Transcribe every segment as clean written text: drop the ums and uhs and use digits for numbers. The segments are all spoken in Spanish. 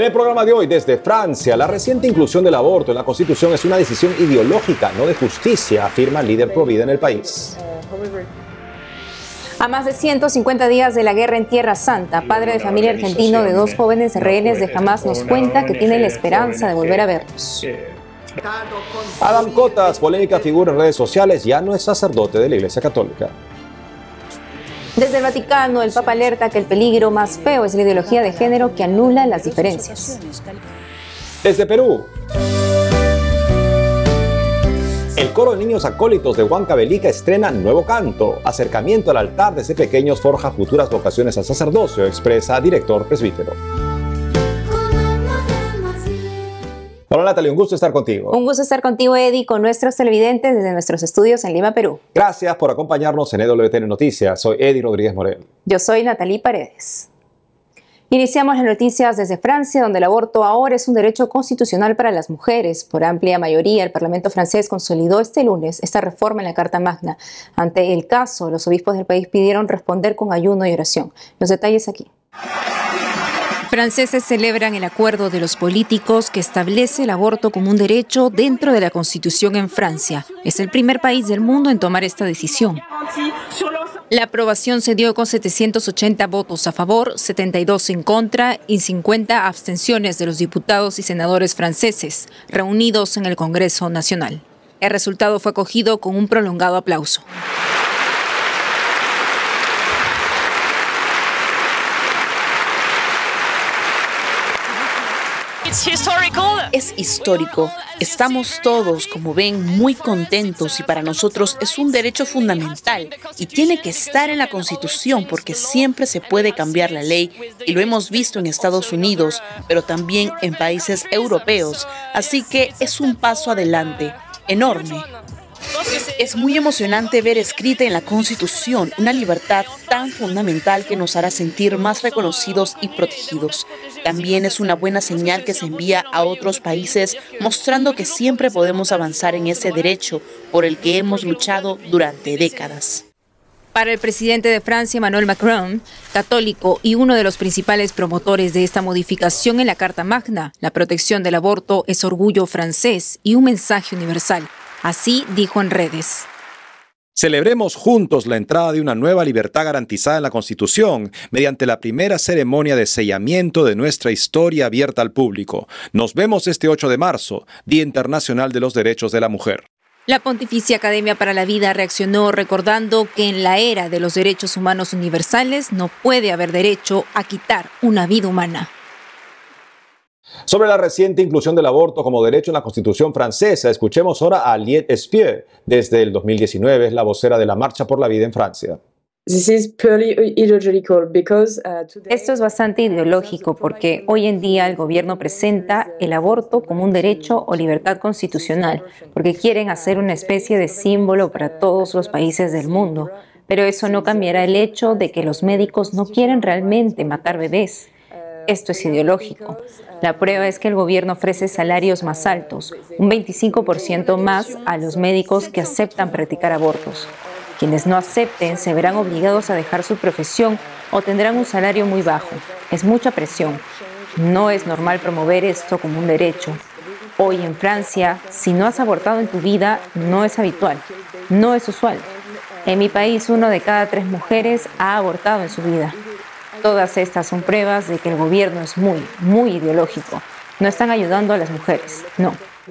En el programa de hoy, desde Francia, la reciente inclusión del aborto en la Constitución es una decisión ideológica, no de justicia, afirma el líder pro vida en el país. A más de 150 días de la guerra en Tierra Santa, padre de familia argentino de 2 jóvenes rehenes de Hamas nos cuenta que tiene la esperanza de volver a verlos. Adam Cotas, polémica figura en redes sociales, ya no es sacerdote de la Iglesia Católica. Desde el Vaticano, el Papa alerta que el peligro más feo es la ideología de género que anula las diferencias. Desde Perú, el coro de niños acólitos de Huancavelica estrena nuevo canto. Acercamiento al altar desde pequeños forja futuras vocaciones al sacerdocio, expresa director presbítero. Hola Natalia, un gusto estar contigo. Un gusto estar contigo, Eddie, con nuestros televidentes desde nuestros estudios en Lima, Perú. Gracias por acompañarnos en EWTN Noticias. Soy Eddie Rodríguez Morel. Yo soy Natalie Paredes. Iniciamos las noticias desde Francia, donde el aborto ahora es un derecho constitucional para las mujeres. Por amplia mayoría, el Parlamento francés consolidó este lunes esta reforma en la Carta Magna. Ante el caso, los obispos del país pidieron responder con ayuno y oración. Los detalles aquí. Franceses celebran el acuerdo de los políticos que establece el aborto como un derecho dentro de la Constitución en Francia. Es el primer país del mundo en tomar esta decisión. La aprobación se dio con 780 votos a favor, 72 en contra y 50 abstenciones de los diputados y senadores franceses, reunidos en el Congreso Nacional. El resultado fue acogido con un prolongado aplauso. Es histórico. Estamos todos, como ven, muy contentos y para nosotros es un derecho fundamental y tiene que estar en la Constitución porque siempre se puede cambiar la ley y lo hemos visto en Estados Unidos, pero también en países europeos. Así que es un paso adelante, enorme. Es muy emocionante ver escrita en la Constitución una libertad tan fundamental que nos hará sentir más reconocidos y protegidos. También es una buena señal que se envía a otros países mostrando que siempre podemos avanzar en ese derecho por el que hemos luchado durante décadas. Para el presidente de Francia, Emmanuel Macron, católico y uno de los principales promotores de esta modificación en la Carta Magna, la protección del aborto es orgullo francés y un mensaje universal. Así dijo en redes. Celebremos juntos la entrada de una nueva libertad garantizada en la Constitución mediante la primera ceremonia de sellamiento de nuestra historia abierta al público. Nos vemos este 8 de marzo, Día Internacional de los Derechos de la Mujer. La Pontificia Academia para la Vida reaccionó recordando que en la era de los derechos humanos universales no puede haber derecho a quitar una vida humana. Sobre la reciente inclusión del aborto como derecho en la Constitución francesa, escuchemos ahora a Aliette Espieu. Desde el 2019 es la vocera de la Marcha por la Vida en Francia. Esto es bastante ideológico porque hoy en día el gobierno presenta el aborto como un derecho o libertad constitucional, porque quieren hacer una especie de símbolo para todos los países del mundo. Pero eso no cambiará el hecho de que los médicos no quieren realmente matar bebés. Esto es ideológico. La prueba es que el gobierno ofrece salarios más altos, un 25% más a los médicos que aceptan practicar abortos. Quienes no acepten se verán obligados a dejar su profesión o tendrán un salario muy bajo. Es mucha presión. No es normal promover esto como un derecho. Hoy en Francia, si no has abortado en tu vida, no es habitual, no es usual. En mi país, 1 de cada 3 mujeres ha abortado en su vida. Todas estas son pruebas de que el gobierno es muy ideológico. No están ayudando a las mujeres, no.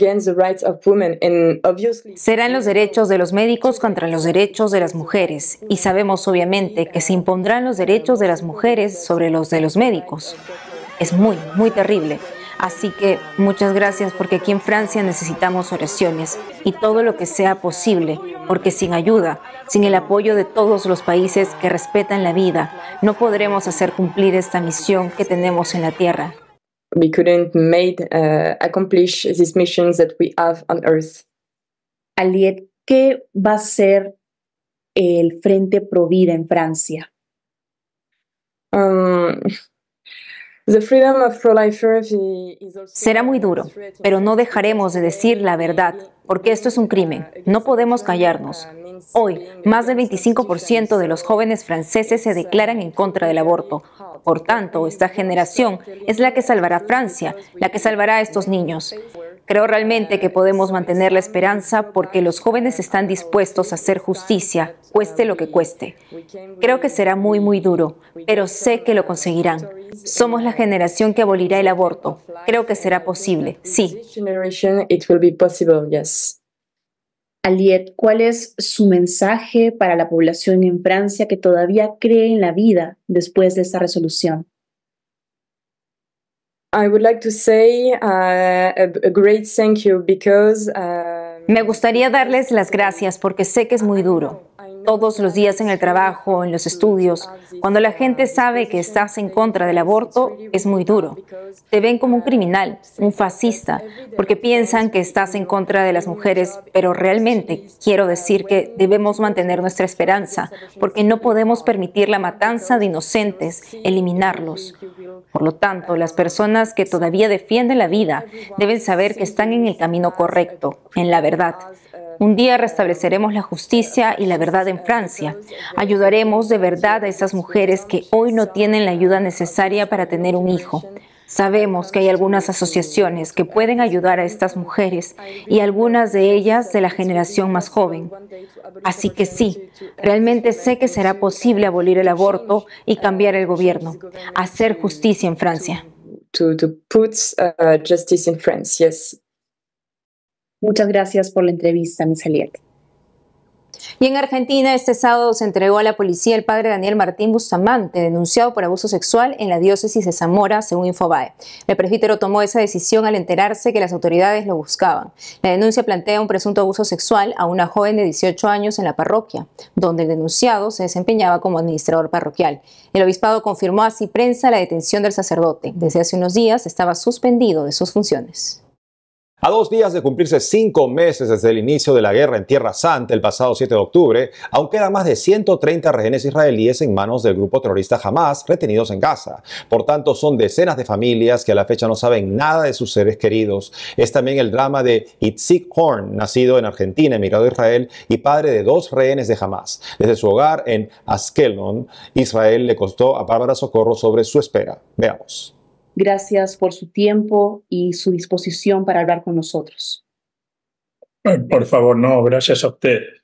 Serán los derechos de los médicos contra los derechos de las mujeres. Y sabemos obviamente que se impondrán los derechos de las mujeres sobre los de los médicos. Es muy terrible. Así que muchas gracias porque aquí en Francia necesitamos oraciones y todo lo que sea posible, porque sin ayuda, sin el apoyo de todos los países que respetan la vida, no podremos hacer cumplir esta misión que tenemos en la tierra. We couldn't accomplish these missions that we have on Earth. Aliette, ¿qué va a ser el Frente Pro Vida en Francia? Será muy duro, pero no dejaremos de decir la verdad, porque esto es un crimen. No podemos callarnos. Hoy, más del 25% de los jóvenes franceses se declaran en contra del aborto. Por tanto, esta generación es la que salvará a Francia, la que salvará a estos niños. Creo realmente que podemos mantener la esperanza porque los jóvenes están dispuestos a hacer justicia, cueste lo que cueste. Creo que será muy, muy duro, pero sé que lo conseguirán. Somos la generación que abolirá el aborto. Creo que será posible, sí. Aliette, ¿cuál es su mensaje para la población en Francia que todavía cree en la vida después de esta resolución? I would like to say a great thank you because Me gustaría darles las gracias porque sé que es muy duro. Todos los días en el trabajo, en los estudios, cuando la gente sabe que estás en contra del aborto, es muy duro. Te ven como un criminal, un fascista, porque piensan que estás en contra de las mujeres, pero realmente quiero decir que debemos mantener nuestra esperanza, porque no podemos permitir la matanza de inocentes, eliminarlos. Por lo tanto, las personas que todavía defienden la vida deben saber que están en el camino correcto, en la verdad. Un día restableceremos la justicia y la verdad en Francia. Ayudaremos de verdad a esas mujeres que hoy no tienen la ayuda necesaria para tener un hijo. Sabemos que hay algunas asociaciones que pueden ayudar a estas mujeres y algunas de ellas de la generación más joven. Así que sí, realmente sé que será posible abolir el aborto y cambiar el gobierno, hacer justicia en Francia. to put justice in France, yes. Muchas gracias por la entrevista, Miss Aliette. Y en Argentina, este sábado se entregó a la policía el padre Daniel Martín Bustamante, denunciado por abuso sexual en la diócesis de Zamora, según Infobae. El presbítero tomó esa decisión al enterarse que las autoridades lo buscaban. La denuncia plantea un presunto abuso sexual a una joven de 18 años en la parroquia, donde el denunciado se desempeñaba como administrador parroquial. El obispado confirmó así prensa la detención del sacerdote. Desde hace unos días estaba suspendido de sus funciones. A 2 días de cumplirse 5 meses desde el inicio de la guerra en Tierra Santa el pasado 7 de octubre, aún quedan más de 130 rehenes israelíes en manos del grupo terrorista Hamas retenidos en Gaza. Por tanto, son decenas de familias que a la fecha no saben nada de sus seres queridos. Es también el drama de Itzik Horn, nacido en Argentina, emigrado a Israel y padre de 2 rehenes de Hamas. Desde su hogar en Askelon, Israel le costó a Bárbara Socorro sobre su espera. Veamos. Gracias por su tiempo y su disposición para hablar con nosotros. Por favor, no, gracias a ustedes.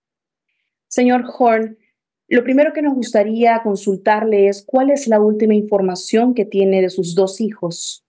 Señor Horn, lo primero que nos gustaría consultarle es cuál es la última información que tiene de sus 2 hijos.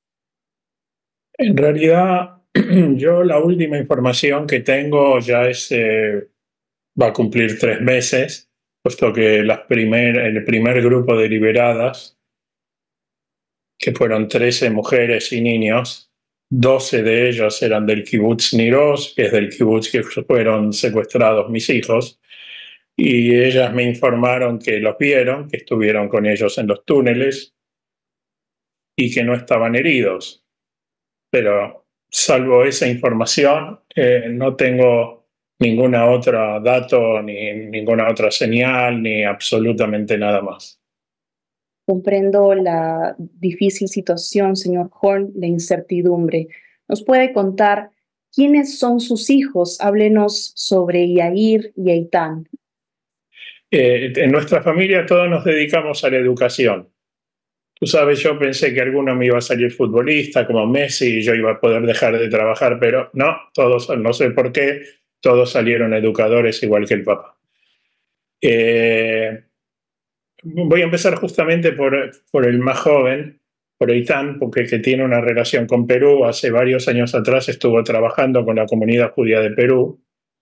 En realidad, yo la última información que tengo ya es, va a cumplir 3 meses, puesto que el primer grupo de liberadas, que fueron 13 mujeres y niños, 12 de ellos eran del kibutz Niroz, que es del kibutz que fueron secuestrados mis hijos, y ellas me informaron que los vieron, que estuvieron con ellos en los túneles y que no estaban heridos. Pero salvo esa información, no tengo ninguna otra dato, ni ninguna otra señal, ni absolutamente nada más. Comprendo la difícil situación, señor Horn, la incertidumbre. ¿Nos puede contar quiénes son sus hijos? Háblenos sobre Yair y Eitan. En nuestra familia todos nos dedicamos a la educación. Tú sabes, yo pensé que alguno me iba a salir futbolista como Messi y yo iba a poder dejar de trabajar, pero no, todos, no sé por qué, todos salieron educadores igual que el papá. Voy a empezar justamente por el más joven, por Eitan, porque que tiene una relación con Perú. Hace varios años atrás estuvo trabajando con la comunidad judía de Perú.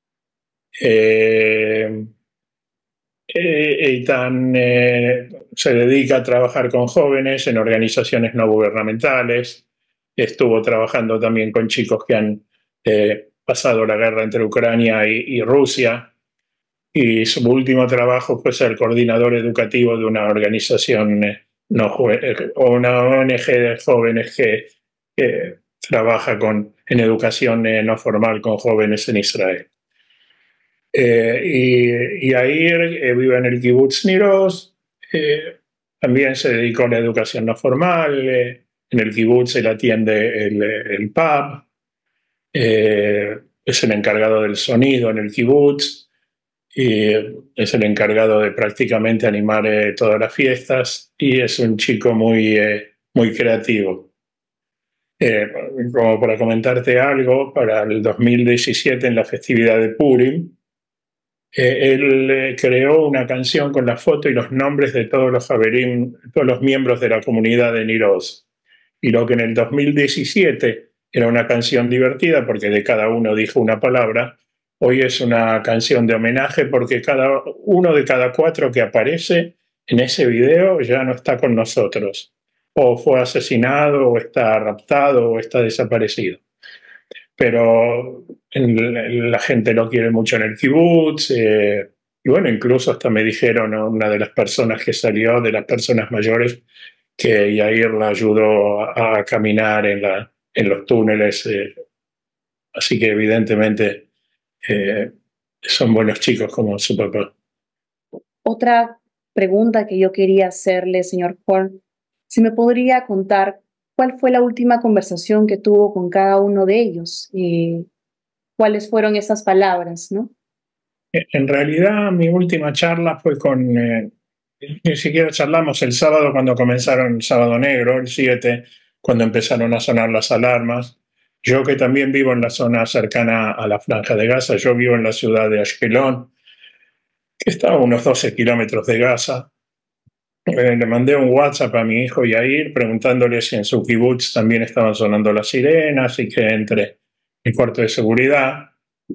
Eitan se dedica a trabajar con jóvenes en organizaciones no gubernamentales. Estuvo trabajando también con chicos que han pasado la guerra entre Ucrania y Rusia. Y su último trabajo fue ser coordinador educativo de una organización o una ONG de jóvenes que trabaja en educación no formal con jóvenes en Israel. Y Yair vive en el kibutz Niroz. también se dedicó a la educación no formal. En el kibutz él atiende el pub. Es el encargado del sonido en el kibutz. Y es el encargado de prácticamente animar todas las fiestas. Y es un chico muy creativo. Como para comentarte algo, para el 2017, en la festividad de Purim, él creó una canción con la foto y los nombres de todos los Haverim, todos los miembros de la comunidad de Nir Oz. Y lo que en el 2017 era una canción divertida porque de cada uno dijo una palabra, hoy es una canción de homenaje porque cada uno de cada 4 que aparece en ese video ya no está con nosotros. O fue asesinado, o está raptado, o está desaparecido. Pero la gente lo quiere mucho en el kibutz. Y bueno, incluso hasta me dijeron, ¿no?, una de las personas que salió, de las personas mayores, que Yair la ayudó a caminar en los túneles. Así que evidentemente son buenos chicos como su papá. Otra pregunta que yo quería hacerle, señor Horn, si me podría contar cuál fue la última conversación que tuvo con cada uno de ellos y cuáles fueron esas palabras, ¿no? En realidad, mi última charla fue con... ni siquiera charlamos el sábado cuando comenzaron, sábado negro, el 7, cuando empezaron a sonar las alarmas. Yo, que también vivo en la zona cercana a la Franja de Gaza, yo vivo en la ciudad de Ashkelon, que está a unos 12 kilómetros de Gaza. Le mandé un WhatsApp a mi hijo Yair preguntándole si en su kibutz también estaban sonando las sirenas y que entre el cuarto de seguridad,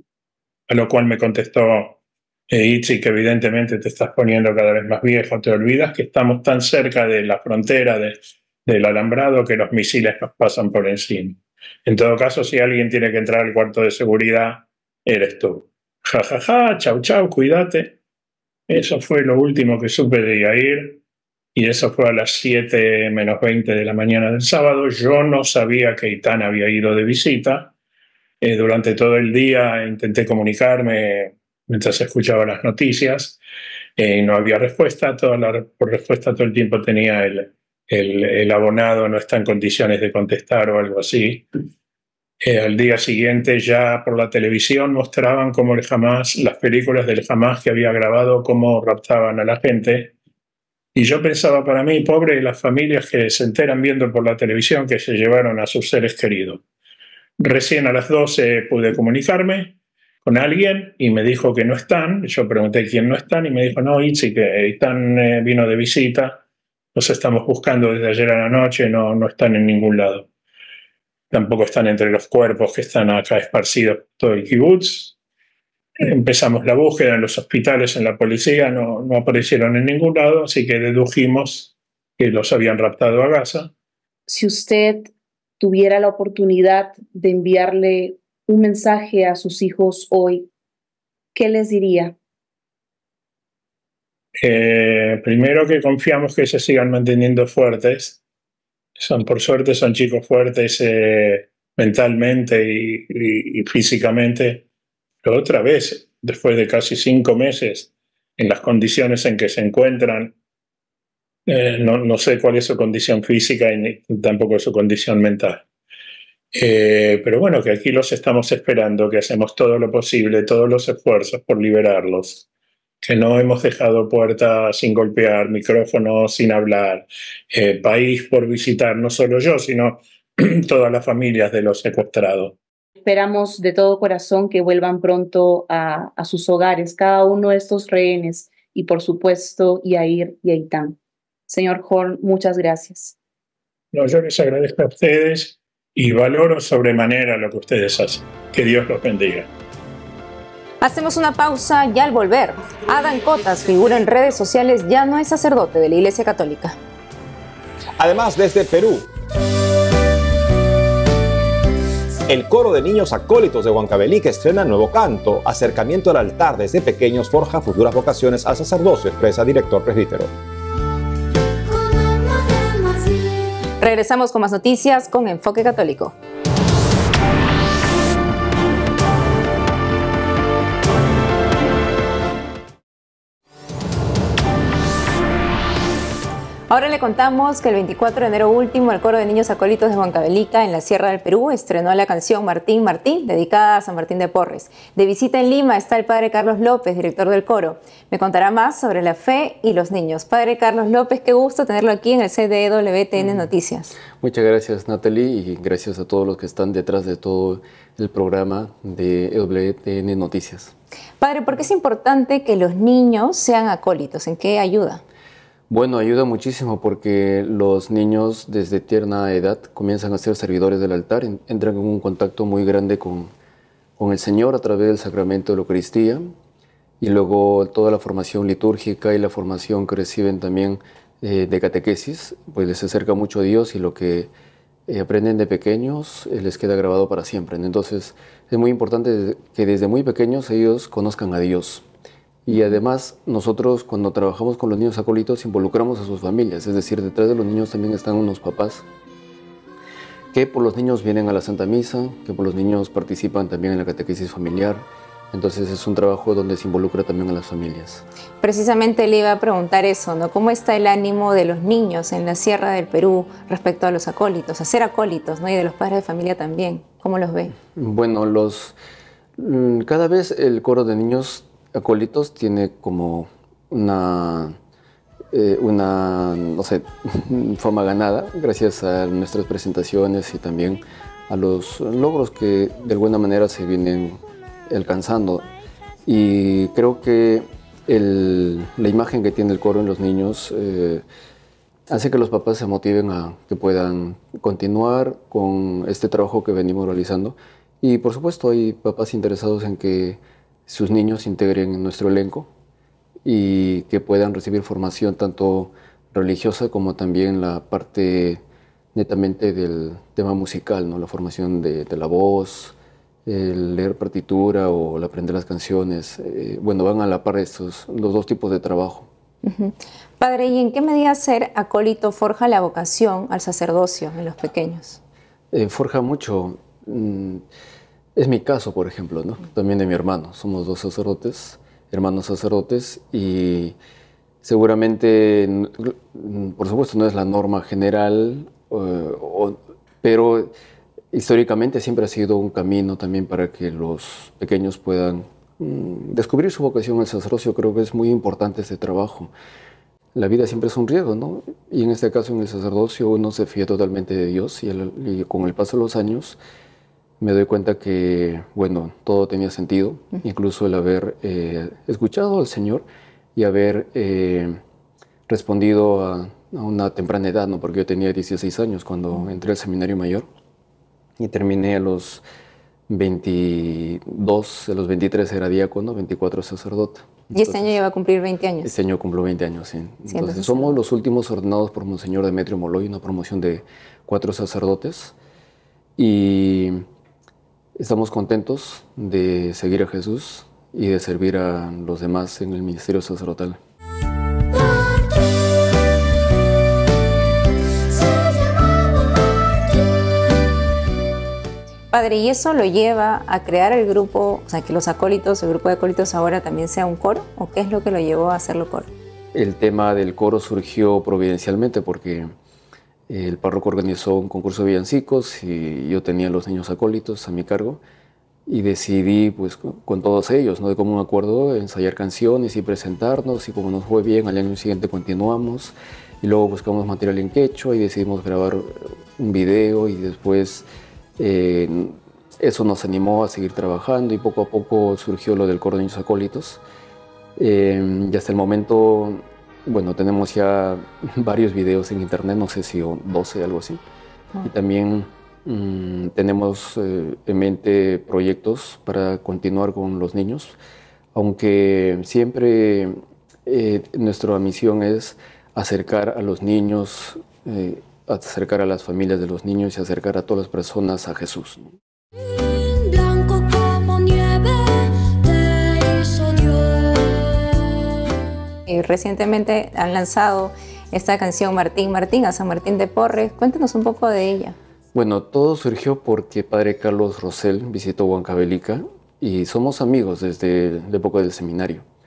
a lo cual me contestó: Itzi, que evidentemente te estás poniendo cada vez más viejo, te olvidas que estamos tan cerca de la frontera del alambrado que los misiles nos pasan por encima. En todo caso, si alguien tiene que entrar al cuarto de seguridad, eres tú. Ja, ja, ja, chau, chau, cuídate. Eso fue lo último que supe de Yair. Y eso fue a las 7 menos 20 de la mañana del sábado. Yo no sabía que Eitan había ido de visita. Durante todo el día intenté comunicarme mientras escuchaba las noticias. No había respuesta. Por respuesta todo el tiempo tenía el abonado no está en condiciones de contestar o algo así. Al día siguiente ya por la televisión mostraban cómo el Hamas, las películas del Hamas que había grabado, cómo raptaban a la gente. Y yo pensaba, para mí, pobre las familias que se enteran viendo por la televisión que se llevaron a sus seres queridos. Recién a las 12 pude comunicarme con alguien y me dijo que no están. Yo pregunté quién no están y me dijo: no, Itzi, que Eitan vino de visita, los estamos buscando desde ayer a la noche, no están en ningún lado. Tampoco están entre los cuerpos que están acá esparcidos por todo el kibutz. Empezamos la búsqueda en los hospitales, en la policía, no aparecieron en ningún lado, así que dedujimos que los habían raptado a Gaza. Si usted tuviera la oportunidad de enviarle un mensaje a sus hijos hoy, ¿qué les diría? Primero, que confiamos que se sigan manteniendo fuertes. Por suerte son chicos fuertes mentalmente y físicamente. Pero otra vez, después de casi 5 meses, en las condiciones en que se encuentran, no sé cuál es su condición física y tampoco su condición mental. Pero bueno, que aquí los estamos esperando, que hacemos todo lo posible, todos los esfuerzos por liberarlos, que no hemos dejado puertas sin golpear, micrófonos sin hablar, país por visitar, no solo yo, sino todas las familias de los secuestrados. Esperamos de todo corazón que vuelvan pronto a sus hogares, cada uno de estos rehenes, y por supuesto Yair y Eitan. Señor Horn, muchas gracias. No, yo les agradezco a ustedes y valoro sobremanera lo que ustedes hacen. Que Dios los bendiga. Hacemos una pausa y al volver, Adán Cotas, figura en redes sociales, ya no es sacerdote de la Iglesia Católica. Además, desde Perú, el coro de niños acólitos de Huancavelica estrena nuevo canto. Acercamiento al altar desde pequeños forja futuras vocaciones al sacerdocio, expresa director presbítero. Regresamos con más noticias con Enfoque Católico. Ahora le contamos que el 24 de enero último el Coro de Niños Acólitos de Huancavelica en la Sierra del Perú estrenó la canción Martín Martín, dedicada a San Martín de Porres. De visita en Lima está el padre Carlos López, director del coro. Me contará más sobre la fe y los niños. Padre Carlos López, qué gusto tenerlo aquí en el set de WTN Noticias. Muchas gracias, Natalie, y gracias a todos los que están detrás de todo el programa de WTN Noticias. Padre, ¿por qué es importante que los niños sean acólitos? ¿En qué ayuda? Bueno, ayuda muchísimo porque los niños desde tierna edad comienzan a ser servidores del altar, entran en un contacto muy grande con el Señor a través del sacramento de la Eucaristía, y luego toda la formación litúrgica y la formación que reciben también de catequesis, pues les acerca mucho a Dios, y lo que aprenden de pequeños les queda grabado para siempre. Entonces es muy importante que desde muy pequeños ellos conozcan a Dios. Y además nosotros cuando trabajamos con los niños acólitos involucramos a sus familias, es decir, detrás de los niños también están unos papás que por los niños vienen a la Santa Misa, que por los niños participan también en la catequesis familiar. Entonces es un trabajo donde se involucra también a las familias. Precisamente le iba a preguntar eso, ¿no? ¿Cómo está el ánimo de los niños en la Sierra del Perú respecto a los acólitos, a ser acólitos, ¿no? Y de los padres de familia también? ¿Cómo los ve? Bueno, cada vez el coro de niños acólitos tiene como una no sé, fama ganada gracias a nuestras presentaciones y también a los logros que de alguna manera se vienen alcanzando. Y creo que la imagen que tiene el coro en los niños hace que los papás se motiven a que puedan continuar con este trabajo que venimos realizando. Y por supuesto hay papás interesados en que sus niños se integren en nuestro elenco y que puedan recibir formación tanto religiosa como también la parte netamente del tema musical, ¿no? La formación de la voz, el leer partitura o el aprender las canciones. Bueno, van a la par los dos tipos de trabajo. Padre, ¿y en qué medida ser acólito forja la vocación al sacerdocio en los pequeños? Forja mucho. Es mi caso, por ejemplo, ¿no? También de mi hermano. Somos dos sacerdotes, hermanos sacerdotes, y seguramente, por supuesto, no es la norma general, pero históricamente siempre ha sido un camino también para que los pequeños puedan descubrir su vocación al sacerdocio. Creo que es muy importante este trabajo. La vida siempre es un riesgo, ¿no? Y en este caso, en el sacerdocio, uno se fía totalmente de Dios, y con el paso de los años me doy cuenta que, bueno, todo tenía sentido, incluso el haber escuchado al Señor y haber respondido a una temprana edad, ¿no? Porque yo tenía 16 años cuando entré al seminario mayor y terminé a los 22, a los 23 era diácono, 24 sacerdote. Entonces, ¿y este año ya va a cumplir 20 años? Este año cumplo 20 años, sí. Entonces somos los últimos ordenados por Monseñor Demetrio Molloy, una promoción de 4 sacerdotes, y estamos contentos de seguir a Jesús y de servir a los demás en el ministerio sacerdotal. Padre, ¿y eso lo lleva a crear el grupo, o sea, que los acólitos, el grupo de acólitos ahora también sea un coro? ¿O qué es lo que lo llevó a hacerlo coro? El tema del coro surgió providencialmente porque el párroco organizó un concurso de villancicos y yo tenía a los niños acólitos a mi cargo y decidí, pues, con todos ellos, ¿no? De común acuerdo, ensayar canciones y presentarnos, y como nos fue bien, al año siguiente continuamos y luego buscamos material en quechua y decidimos grabar un video, y después eso nos animó a seguir trabajando, y poco a poco surgió lo del coro de niños acólitos. Y hasta el momento, bueno, tenemos ya varios videos en internet, no sé si 12, algo así. Y también tenemos en mente proyectos para continuar con los niños, aunque siempre nuestra misión es acercar a los niños, acercar a las familias de los niños y acercar a todas las personas a Jesús. Recientemente han lanzado esta canción Martín Martín a San Martín de Porres. Cuéntanos un poco de ella. Bueno, todo surgió porque padre Carlos Rosell visitó Huancavelica y somos amigos desde la época del seminario.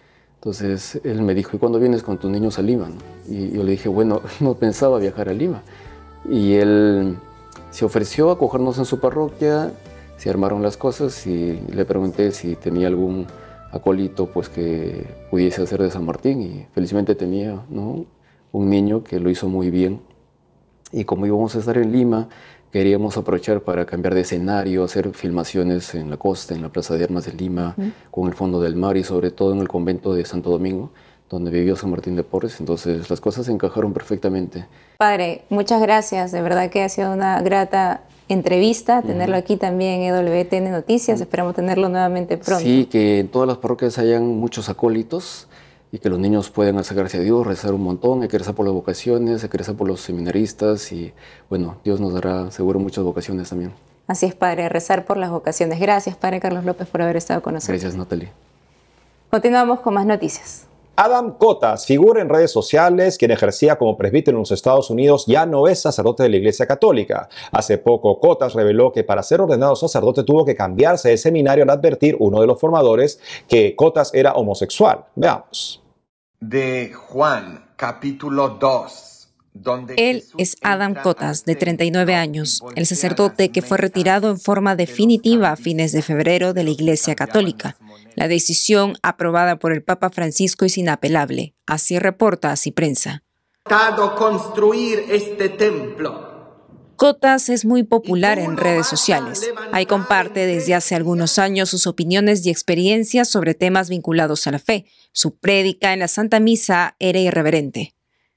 Entonces él me dijo, ¿y cuándo vienes con tus niños a Lima? Y yo le dije, bueno, no pensaba viajar a Lima. Y él se ofreció a acogernos en su parroquia, se armaron las cosas y le pregunté si tenía algún acólito pues, que pudiese hacer de San Martín. Y felizmente tenía, ¿no?, un niño que lo hizo muy bien. Y como íbamos a estar en Lima, queríamos aprovechar para cambiar de escenario, hacer filmaciones en la costa, en la Plaza de Armas de Lima, con el fondo del mar y sobre todo en el convento de Santo Domingo, donde vivió San Martín de Porres. Entonces las cosas se encajaron perfectamente. Padre, muchas gracias. De verdad que ha sido una grata entrevista tenerlo aquí también en EWTN Noticias. Esperamos tenerlo nuevamente pronto. Sí, que en todas las parroquias hayan muchos acólitos y que los niños puedan acercarse a Dios, rezar un montón, hay que rezar por las vocaciones, hay que rezar por los seminaristas y bueno, Dios nos dará seguro muchas vocaciones también. Así es, Padre, rezar por las vocaciones. Gracias, Padre Carlos López, por haber estado con nosotros. Gracias, Natalie. Continuamos con más noticias. Adam Cotas, figura en redes sociales, quien ejercía como presbítero en los Estados Unidos, ya no es sacerdote de la Iglesia Católica. Hace poco, Cotas reveló que para ser ordenado sacerdote tuvo que cambiarse de seminario al advertir uno de los formadores que Cotas era homosexual. Veamos. De Juan, capítulo 2. Él es Adam Cotas, de 39 años, el sacerdote que fue retirado en forma definitiva a fines de febrero de la Iglesia Católica. La decisión, aprobada por el Papa Francisco, es inapelable. Así reporta Así Prensa. Construir este templo. Cotas es muy popular en redes sociales. Ahí comparte desde hace algunos años sus opiniones y experiencias sobre temas vinculados a la fe. Su prédica en la Santa Misa era irreverente.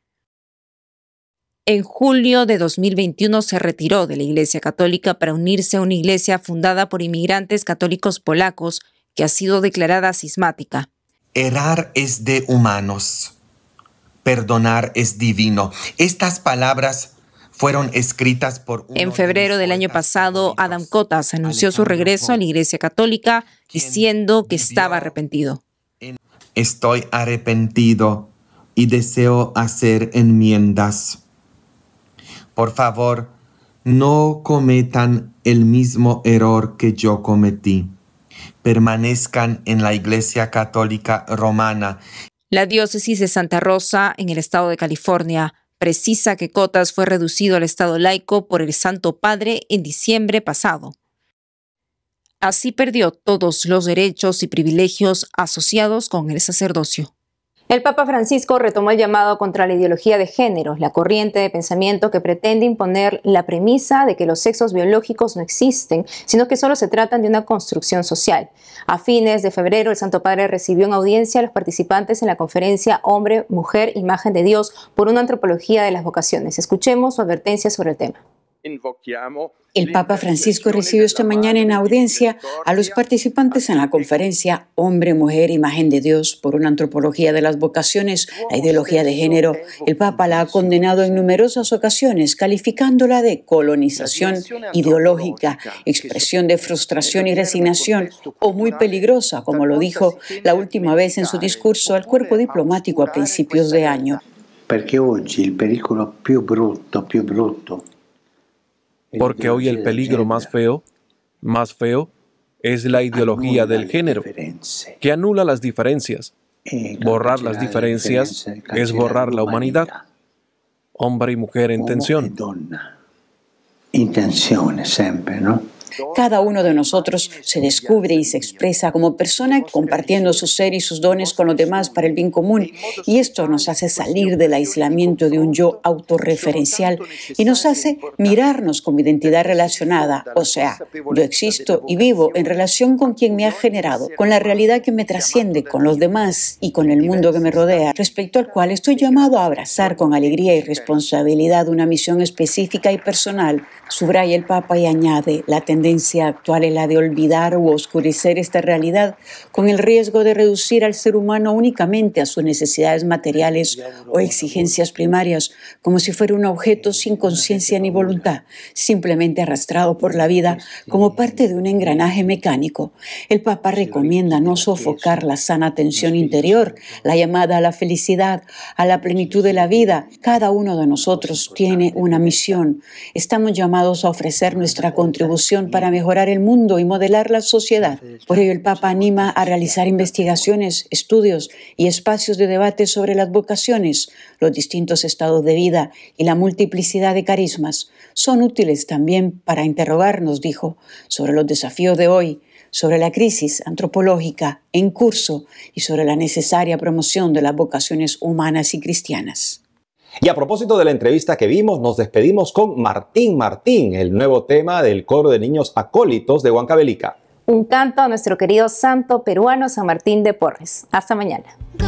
En julio de 2021 se retiró de la Iglesia Católica para unirse a una iglesia fundada por inmigrantes católicos polacos que ha sido declarada cismática. Errar es de humanos. Perdonar es divino. Estas palabras fueron escritas por... En febrero del año pasado, Adam Cotas anunció su regreso a la Iglesia Católica diciendo que estaba arrepentido. Estoy arrepentido y deseo hacer enmiendas. Por favor, no cometan el mismo error que yo cometí. Permanezcan en la Iglesia Católica Romana. La diócesis de Santa Rosa, en el estado de California, precisa que Cotas fue reducido al estado laico por el Santo Padre en diciembre pasado. Así perdió todos los derechos y privilegios asociados con el sacerdocio. El Papa Francisco retomó el llamado contra la ideología de género, la corriente de pensamiento que pretende imponer la premisa de que los sexos biológicos no existen, sino que solo se tratan de una construcción social. A fines de febrero, el Santo Padre recibió en audiencia a los participantes en la conferencia Hombre, Mujer, Imagen de Dios por una antropología de las vocaciones. Escuchemos su advertencia sobre el tema. El Papa Francisco recibió esta mañana en audiencia a los participantes en la conferencia Hombre, Mujer, Imagen de Dios por una antropología de las vocaciones, la ideología de género. El Papa la ha condenado en numerosas ocasiones, calificándola de colonización ideológica, expresión de frustración y resignación, o muy peligrosa, como lo dijo la última vez en su discurso al cuerpo diplomático a principios de año. Porque hoy el peligro más feo, es la ideología del género, que anula las diferencias. Borrar las diferencias es borrar la humanidad. Hombre y mujer en tensión. Intenciones siempre, ¿no? Cada uno de nosotros se descubre y se expresa como persona compartiendo su ser y sus dones con los demás para el bien común, y esto nos hace salir del aislamiento de un yo autorreferencial y nos hace mirarnos como identidad relacionada, o sea, yo existo y vivo en relación con quien me ha generado, con la realidad que me trasciende, con los demás y con el mundo que me rodea, respecto al cual estoy llamado a abrazar con alegría y responsabilidad una misión específica y personal, subraya el Papa y añade, la tendencia actual es la de olvidar u oscurecer esta realidad con el riesgo de reducir al ser humano únicamente a sus necesidades materiales o exigencias primarias, como si fuera un objeto sin conciencia ni voluntad, simplemente arrastrado por la vida como parte de un engranaje mecánico. El Papa recomienda no sofocar la sana tensión interior, la llamada a la felicidad, a la plenitud de la vida. Cada uno de nosotros tiene una misión. Estamos llamados a ofrecer nuestra contribución contribución para mejorar el mundo y modelar la sociedad. Por ello, el Papa anima a realizar investigaciones, estudios y espacios de debate sobre las vocaciones, los distintos estados de vida y la multiplicidad de carismas. Son útiles también para interrogarnos, dijo, sobre los desafíos de hoy, sobre la crisis antropológica en curso y sobre la necesaria promoción de las vocaciones humanas y cristianas. Y a propósito de la entrevista que vimos, nos despedimos con Martín Martín, el nuevo tema del coro de niños acólitos de Huancavelica. Un canto a nuestro querido santo peruano San Martín de Porres. Hasta mañana.